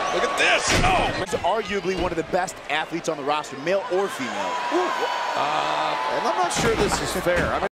Look at this. Oh! He's arguably one of the best athletes on the roster, male or female. And I'm not sure this is fair. I mean,